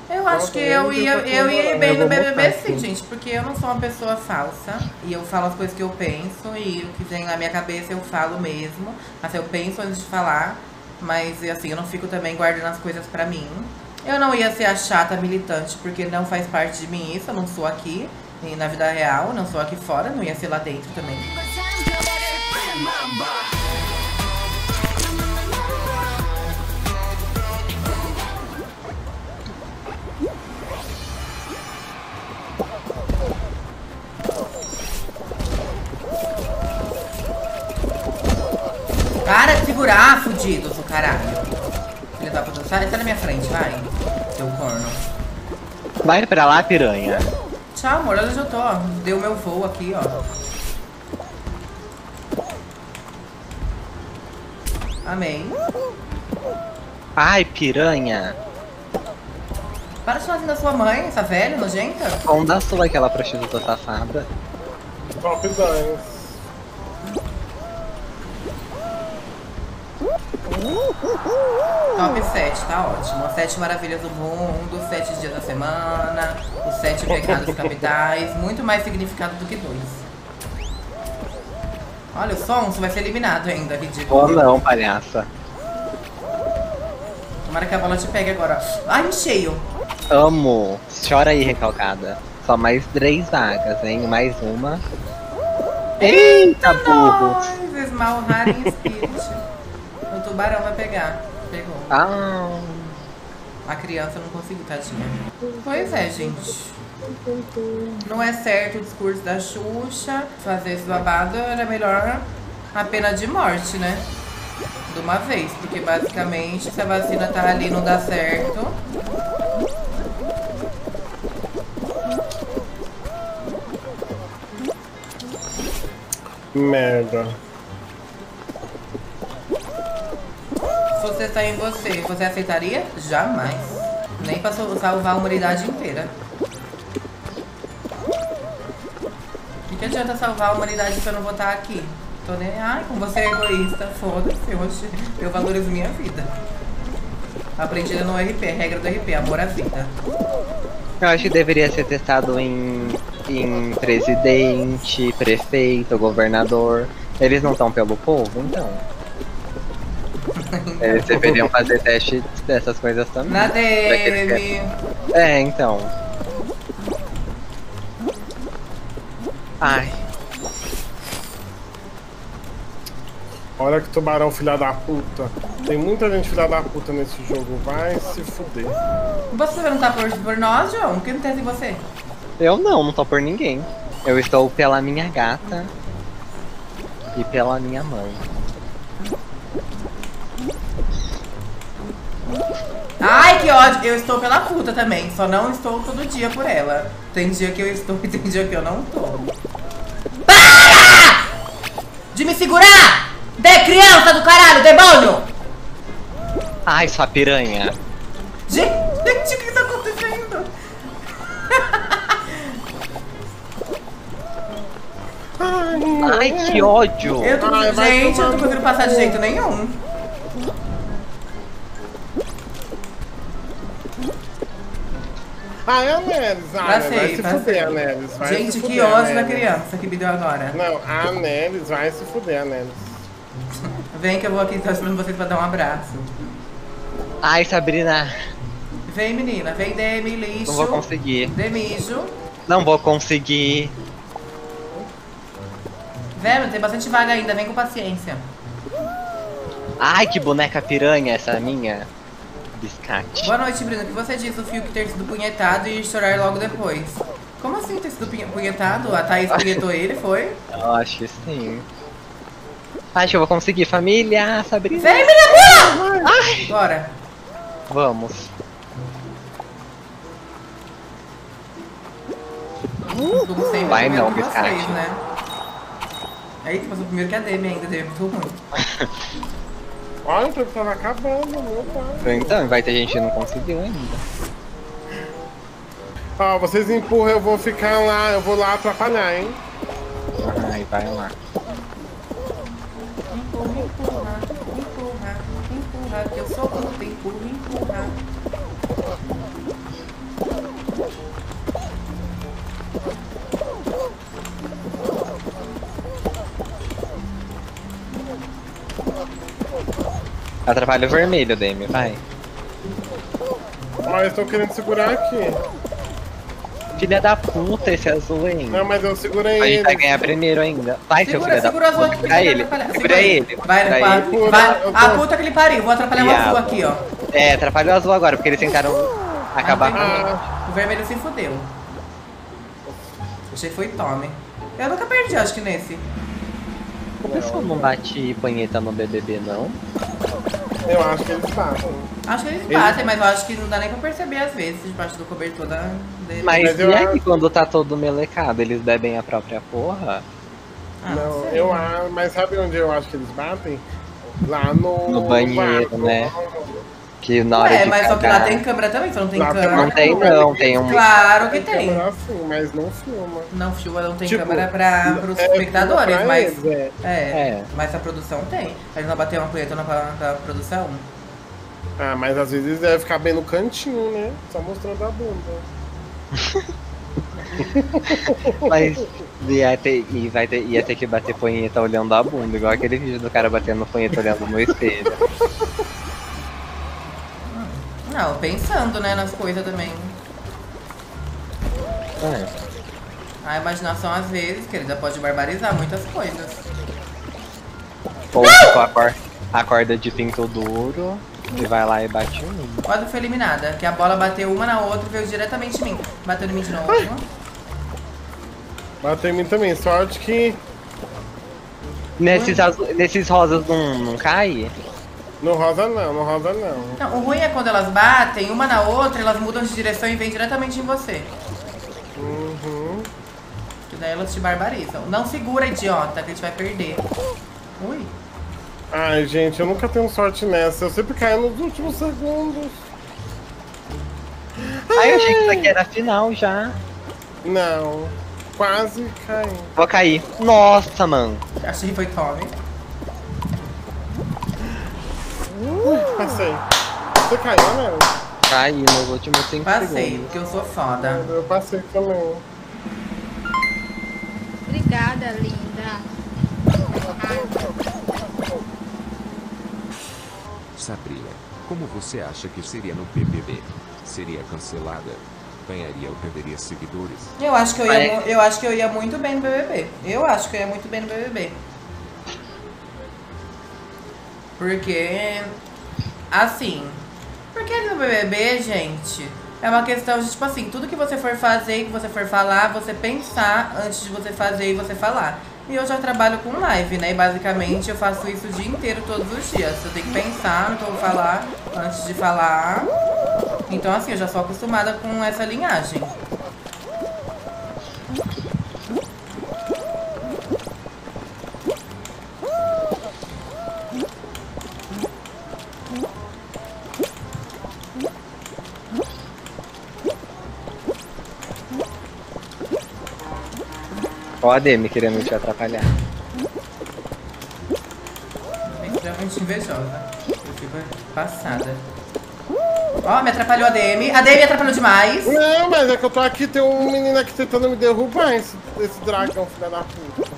Eu acho que eu ia ir bem no BBB sim, gente, porque eu não sou uma pessoa falsa e eu falo as coisas que eu penso e o que vem na minha cabeça eu falo mesmo. Assim, eu penso antes de falar, mas assim, eu não fico também guardando as coisas pra mim. Eu não ia ser a chata militante, porque não faz parte de mim isso, eu não sou aqui na vida real, não sou aqui fora, não ia ser lá dentro também. Para de segurar, fudidos do caralho. Filha da puta, sai na minha frente, vai. Seu corno. Vai pra lá, piranha. Tchau, amor, olha onde eu tô, ó. Deu meu voo aqui, ó. Amém. Ai, piranha. Para de falar assim da sua mãe, essa velha, nojenta. Onde sua aquela prostituta safada? Top 10. Top 7, tá ótimo. As 7 maravilhas do mundo, os 7 dias da semana, os 7 pecados capitais, muito mais significado do que 2. Olha, o som, você vai ser eliminado ainda, ridículo. Oh não, palhaça. Tomara que a bola te pegue agora. Ai, me cheio. Amo. Chora aí, recalcada. Só mais 3 vagas, hein? Mais uma. Eita, burro. Nós, esmalrar em Spirit. O tubarão vai pegar. Pegou. Ah. A criança não conseguiu, tadinha. Pois é, gente. Não é certo o discurso da Xuxa. Fazer esse babado era melhor a pena de morte, né? De uma vez. Porque basicamente, se a vacina tá ali e não dá certo. Merda. Se você está em você, você aceitaria? Jamais. Nem pra salvar a humanidade inteira. O que adianta salvar a humanidade se eu não vou estar aqui? Tô nem... Ai, como você é egoísta, foda-se, hoje eu valorizo minha vida. Aprendida no RP, regra do RP, amor à vida. Eu acho que deveria ser testado em presidente, prefeito, governador. Eles não estão pelo povo, então. Eles deveriam fazer teste dessas coisas também. Na DM. É, então. Ai. Olha que tubarão, filha da puta. Tem muita gente filha da puta nesse jogo. Vai se fuder. Você não tá por nós, João? Por que não tem em você? Eu não tô por ninguém. Eu estou pela minha gata e pela minha mãe. Ai, que ódio. Eu estou pela puta também. Só não estou todo dia por ela. Tem dia que eu estou e tem dia que eu não tô. Para! De me segurar! De criança do caralho, demônio! Ai, sua piranha. Gente, o que tá acontecendo? Ai, que ódio. Eu tô... Gente, eu não tô conseguindo passar de jeito nenhum. Ah, é a Nelis. Vai se Passei. fuder, a Nelis. Vai Gente, se que fuder, ódio da Nelis. criança que me deu agora. Não, a Nelis vai se fuder, a Nelis. Vem que eu vou aqui estar esperando vocês pra dar um abraço. Ai, Sabrina. Vem, menina. Vem, Demi, lixo. Não vou conseguir. Demijo. Não vou conseguir. Velho, tem bastante vaga ainda. Vem com paciência. Ai, que boneca piranha essa minha. Biscate. Boa noite, Bruno. O que você disse do Fiuk ter sido punhetado e chorar logo depois? Como assim ter sido punhetado? A Thaís punhetou ele, foi? Eu acho que sim. Acho que eu vou conseguir, família, Sabrina. Vem, menina! Ai! Bora. Vamos. Como sempre, Vai primeiro não, que vocês, Biscate. né? Eita, passou primeiro que a Demi ainda, Demi, muito ruim. Olha, o tempo tava acabando, meu pai. Então, vai ter gente que não conseguiu ainda. Ó, vocês empurram, eu vou ficar lá, eu vou lá atrapalhar, hein? Ai, vai lá. Empurra, empurra, empurra, empurra, que eu sou bruta, empurra, empurra. Atrapalha o vermelho, Demi, vai. Ó, eu estou querendo segurar aqui. Filha da puta, esse azul, hein? Não, mas eu segurei A gente ele. vai ganhar primeiro ainda. Vai, seu filho da Segura o azul puta. aqui. Segura ele. Segura ele. Vai, Segura vai. ele. Vai. Eu tô- A puta que ele pariu. Vou atrapalhar o azul Diabo. aqui, ó. É, atrapalha o azul agora, porque eles tentaram acabar com O vermelho se fudeu. Achei que foi Tommy. Eu nunca perdi, acho que nesse. O pessoal não bate punheta no BBB, não? Eu acho que eles batem. Acho que eles batem, mas eu acho que não dá nem pra perceber às vezes, debaixo do cobertor dele. Mas eu e aí acho- quando tá todo melecado, eles bebem a própria porra? Ah, Não, sei. mas sabe onde eu acho que eles batem? Lá no banheiro, quarto. né? Que na hora É, de mas só que lá cagar... tem câmera também, só não tem Lá tem- câmera. Não tem não, tem um... Claro que Tem tem. câmera assim, mas não filma. Não filma, não tem Tipo, câmera pros é, espectadores, pra mas. eles, é. É. Mas a produção tem. A gente não bateu uma punheta pra produção. Ah, mas às vezes deve ficar bem no cantinho, né? Só mostrando a bunda. Mas ia ter que bater punheta olhando a bunda, igual aquele vídeo do cara batendo punheta olhando no espelho. Não, pensando, né, nas coisas também. É. A imaginação, às vezes, querida, pode barbarizar muitas coisas. Ou tipo, acorda de pinto duro e vai lá e bate um. Quase foi eliminada, que a bola bateu uma na outra e veio diretamente em mim. Bateu em mim de novo. Bateu em mim também, sorte que Nesses rosas não cai? no rosa não, no rosa não. Não, o ruim é quando elas batem uma na outra, elas mudam de direção e vêm diretamente em você. Uhum. Que daí elas te barbarizam. Não segura, idiota, que a gente vai perder. Ui. Ai, gente, eu nunca tenho sorte nessa. Eu sempre caio nos últimos segundos. Ai, eu achei que isso aqui era a final já. Não, quase caí. Vou cair. Nossa, mano. Achei que foi Tommy. Passei. Você caiu, né? Caí nos últimos 5 Passei, segundos. porque eu sou foda. Eu passei também. Obrigada, linda. Sabrina, como você acha que seria no BBB? Seria cancelada? Ganharia ou perderia seguidores? Eu acho que eu ia muito bem no BBB. Eu acho que eu ia muito bem no BBB. Porque, assim, porque no BBB, gente, é uma questão de, tipo assim, tudo que você for fazer e que você for falar, você pensar antes de você fazer e você falar. E eu já trabalho com live, né? E basicamente eu faço isso o dia inteiro, todos os dias. Eu tenho que pensar no que eu vou falar antes de falar. Então, assim, eu já sou acostumada com essa linhagem. Ó a Demi querendo te atrapalhar. É extremamente invejosa. Eu fico passada. Ó, me atrapalhou a Demi. A Demi atrapalhou demais. Não, mas é que eu tô aqui, tem um menino aqui tentando me derrubar, esse dragão, filha da puta.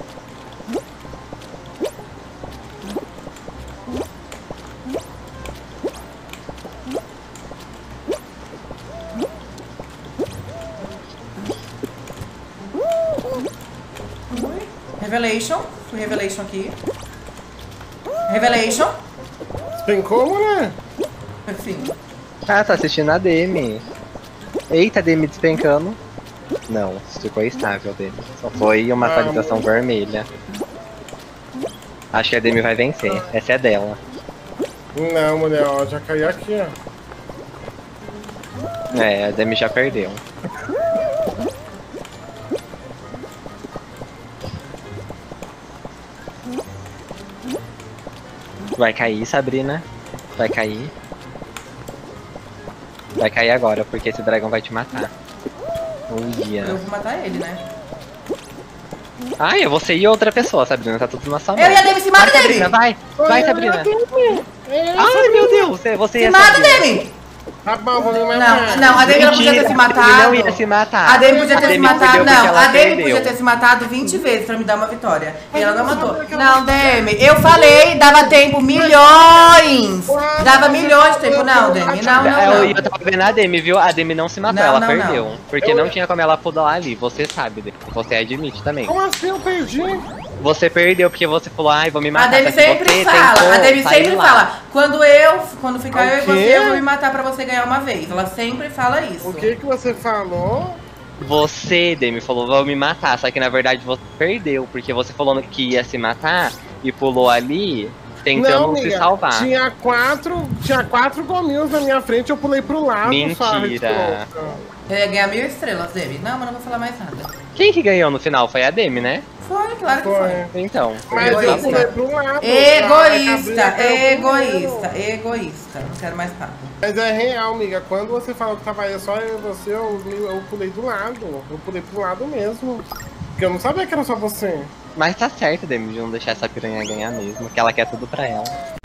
Revelation. Fui Revelation aqui. Revelation. Tem como, né? Assim. Ah, tá assistindo a Demi. Eita, Demi despencando. Não, ficou estável, Demi. Só foi uma atualização vermelha. Acho que a Demi vai vencer. Essa é dela. Não, mulher, ó, já caiu aqui, ó. É, a Demi já perdeu. Vai cair, Sabrina. Vai cair. Vai cair agora, porque esse dragão vai te matar. Uia. Eu vou matar ele, né? Ai, eu vou ser e outra pessoa, Sabrina. Tá tudo na sua mão. Eu e a Demi se mata, Vai, Sabrina, Demi! vai! Vai, Sabrina! Ai, meu Deus! Você Se ia mata, Sabrina. Demi! Tá bom, vou me matar. Não, a Demi ela podia ter se matado. Ele não ia se matar. A Demi podia ter se matado. Não, a Demi perdeu. podia ter se matado 20 vezes pra me dar uma vitória. E ela não matou. Não, Demi, eu falei, dava tempo, milhões! Dava milhões de tempo. Não, Demi, Eu tava vendo a Demi, viu? A Demi não se matou, Não, ela não, perdeu. não. Porque não tinha como ela pular ali. Você sabe, Demi. Você admite também. Como assim eu perdi? Você perdeu porque você falou, ai, vou me A matar. Demi só que sempre você fala, tentou a Demi sair sempre lá. fala, quando ficar eu e O quê? você, eu vou me matar pra você ganhar uma vez. Ela sempre fala isso. O que você falou? Você, Demi, falou, vou me matar. Só que na verdade você perdeu. Porque você falou que ia se matar e pulou ali, tentando se amiga, salvar. Tinha quatro gominhos na minha frente, eu pulei pro lado. sua Mentira. resposta. Eu ia ganhar 1000 estrelas, Demi. Não, mas não vou falar mais nada. Quem que ganhou no final? Foi a Demi, né? Foi, claro que foi. Então. Mas eu Egoísta. pulei pro lado. Egoísta. Não quero mais papo. Mas é real, amiga. Quando você falou que tava aí só eu e você, eu pulei do lado. Eu pulei pro lado mesmo. Porque eu não sabia que era só você. Mas tá certo, Demi, de não deixar essa piranha ganhar mesmo. Que ela quer tudo pra ela.